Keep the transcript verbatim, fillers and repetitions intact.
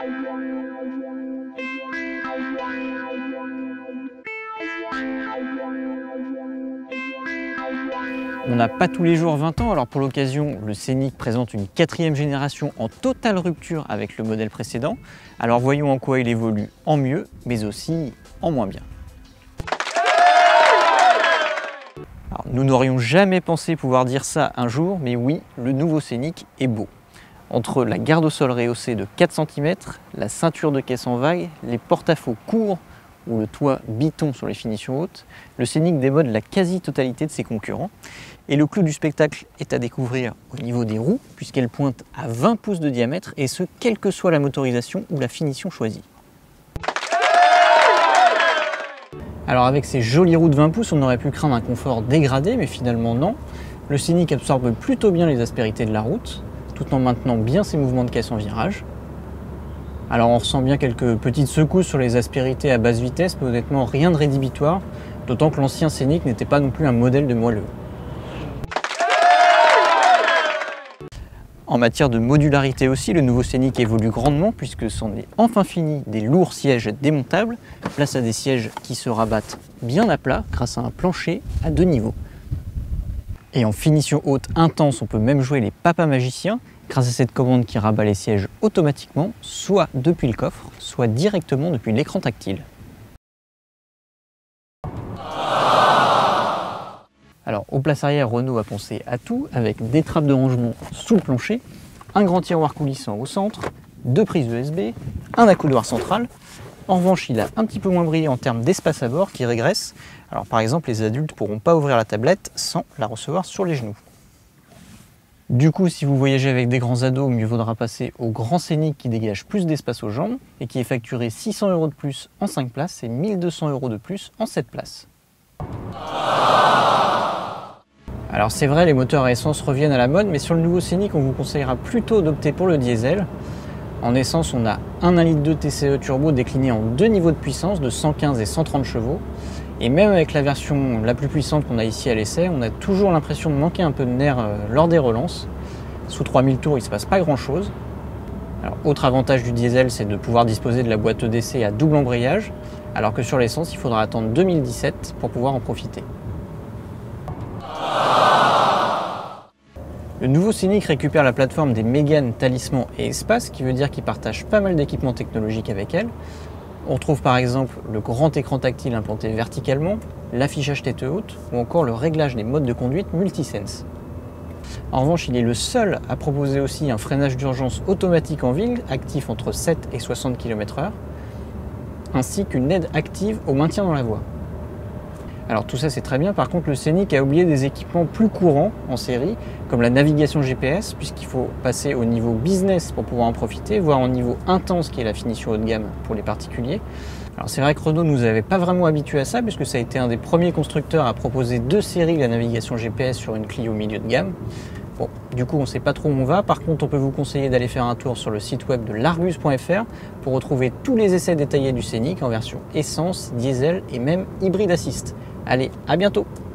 On n'a pas tous les jours vingt ans, alors pour l'occasion, le Scénic présente une quatrième génération en totale rupture avec le modèle précédent. Alors voyons en quoi il évolue en mieux, mais aussi en moins bien. Alors, nous n'aurions jamais pensé pouvoir dire ça un jour, mais oui, le nouveau Scénic est beau. Entre la garde au sol rehaussée de quatre centimètres, la ceinture de caisse en vague, les porte-à-faux courts ou le toit biton sur les finitions hautes, le Scénic démode la quasi-totalité de ses concurrents. Et le clou du spectacle est à découvrir au niveau des roues, puisqu'elles pointent à vingt pouces de diamètre, et ce, quelle que soit la motorisation ou la finition choisie. Alors avec ces jolies roues de vingt pouces, on aurait pu craindre un confort dégradé, mais finalement non. Le Scénic absorbe plutôt bien les aspérités de la route, tout en maintenant bien ses mouvements de caisse en virage. Alors on ressent bien quelques petites secousses sur les aspérités à basse vitesse, mais honnêtement rien de rédhibitoire, d'autant que l'ancien Scénic n'était pas non plus un modèle de moelleux. En matière de modularité aussi, le nouveau Scénic évolue grandement puisque c'en est enfin fini des lourds sièges démontables, place à des sièges qui se rabattent bien à plat grâce à un plancher à deux niveaux. Et en finition haute intense, on peut même jouer les papas magiciens grâce à cette commande qui rabat les sièges automatiquement, soit depuis le coffre, soit directement depuis l'écran tactile. Alors, aux places arrière, Renault a pensé à tout, avec des trappes de rangement sous le plancher, un grand tiroir coulissant au centre, deux prises U S B, un accoudoir central. En revanche, il a un petit peu moins brillé en termes d'espace à bord qui régresse. Alors, par exemple, les adultes ne pourront pas ouvrir la tablette sans la recevoir sur les genoux. Du coup, si vous voyagez avec des grands ados, mieux vaudra passer au grand Scénic qui dégage plus d'espace aux jambes et qui est facturé six cents euros de plus en cinq places et mille deux cents euros de plus en sept places. Alors c'est vrai, les moteurs à essence reviennent à la mode, mais sur le nouveau Scénic, on vous conseillera plutôt d'opter pour le diesel. En essence, on a un un virgule deux litres T C E turbo décliné en deux niveaux de puissance de cent quinze et cent trente chevaux. Et même avec la version la plus puissante qu'on a ici à l'essai, on a toujours l'impression de manquer un peu de nerf lors des relances. Sous trois mille tours, il ne se passe pas grand chose. Alors, autre avantage du diesel, c'est de pouvoir disposer de la boîte E D C à double embrayage, alors que sur l'essence, il faudra attendre deux mille dix-sept pour pouvoir en profiter. Le nouveau Scénic récupère la plateforme des Mégane, Talisman et Espace, qui veut dire qu'il partage pas mal d'équipements technologiques avec elle. On retrouve par exemple le grand écran tactile implanté verticalement, l'affichage tête haute ou encore le réglage des modes de conduite Multisense. En revanche, il est le seul à proposer aussi un freinage d'urgence automatique en ville, actif entre sept et soixante kilomètres heure, ainsi qu'une aide active au maintien dans la voie. Alors tout ça c'est très bien, par contre le Scénic a oublié des équipements plus courants en série, comme la navigation G P S, puisqu'il faut passer au niveau business pour pouvoir en profiter, voire au niveau intense qui est la finition haut de gamme pour les particuliers. Alors c'est vrai que Renault nous avait pas vraiment habitués à ça, puisque ça a été un des premiers constructeurs à proposer de série la navigation G P S sur une Clio milieu de gamme. Bon, du coup on sait pas trop où on va, par contre on peut vous conseiller d'aller faire un tour sur le site web de largus point F R pour retrouver tous les essais détaillés du Scénic en version essence, diesel et même hybride assist. Allez, à bientôt!